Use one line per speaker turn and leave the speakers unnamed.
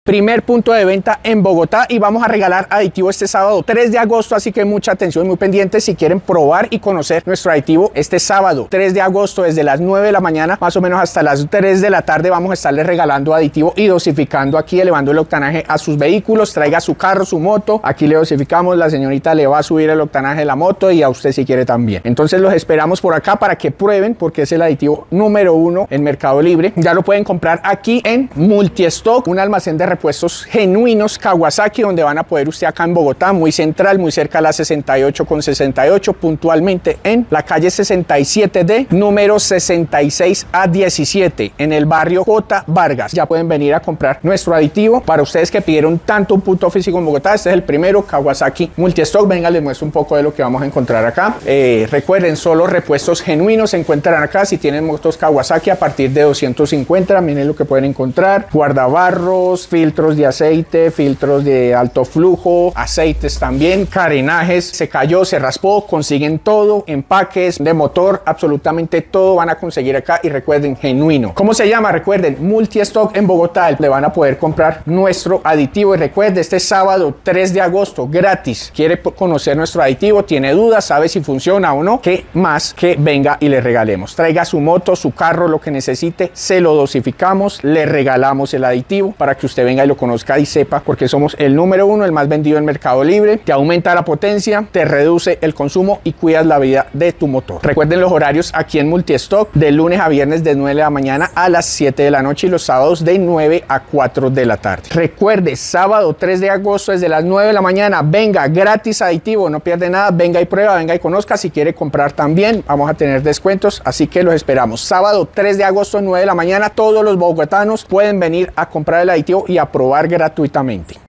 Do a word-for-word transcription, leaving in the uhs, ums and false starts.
primer punto de venta en Bogotá, y vamos a regalar aditivo este sábado tres de agosto, así que mucha atención, muy pendientes si quieren probar y conocer nuestro aditivo este sábado tres de agosto desde las nueve de la mañana más o menos hasta las tres de la tarde. Vamos a estarles regalando aditivo y dosificando aquí, elevando el octanaje a sus vehículos. Traiga su carro, su moto, aquí le dosificamos, la señorita le va a subir el octanaje de la moto y a usted si quiere también. Entonces los esperamos por acá para que prueben, porque es el aditivo número uno en Mercado Libre. Ya lo pueden comprar aquí en Multistock, un almacén de repuestos genuinos Kawasaki, donde van a poder usted acá en Bogotá, muy central, muy cerca a la sesenta y ocho con sesenta y ocho, puntualmente en la calle sesenta y siete D, número sesenta y seis a diecisiete, en el barrio J. Vargas. Ya pueden venir a comprar nuestro aditivo. Para ustedes que pidieron tanto un punto físico en Bogotá, este es el primero, Kawasaki Multistock. Venga, les muestro un poco de lo que vamos a encontrar acá. Eh, recuerden, solo repuestos genuinos se encuentran acá. Si tienen motos Kawasaki, a partir de doscientos cincuenta, miren lo que pueden encontrar: guardabarros, filtros de aceite, filtros de alto flujo, aceites también, carenajes, se cayó, se raspó, consiguen todo, empaques de motor, absolutamente todo van a conseguir acá. Y recuerden, genuino. ¿Cómo se llama? Recuerden, Multistock en Bogotá. Le van a poder comprar nuestro aditivo. Y recuerde, este sábado tres de agosto, gratis. ¿Quiere conocer nuestro aditivo? ¿Tiene dudas? ¿Sabe si funciona o no? ¿Qué más que venga y le regalemos? Traiga su moto, su carro, lo que necesite, se lo dosificamos, le regalamos el aditivo para que usted venga y lo conozca y sepa, porque somos el número uno, el más vendido en Mercado Libre. Te aumenta la potencia, te reduce el consumo y cuidas la vida de tu motor. Recuerden los horarios aquí en Multistock, de lunes a viernes de nueve de la mañana a las siete de la noche, y los sábados de nueve a cuatro de la tarde. Recuerde, sábado tres de agosto desde las nueve de la mañana, venga, gratis aditivo, no pierde nada, venga y prueba, venga y conozca. Si quiere comprar también, vamos a tener descuentos, así que los esperamos. Sábado tres de agosto, nueve de la mañana, todos los bogotanos pueden venir a comprar el aditivo y a probar gratuitamente.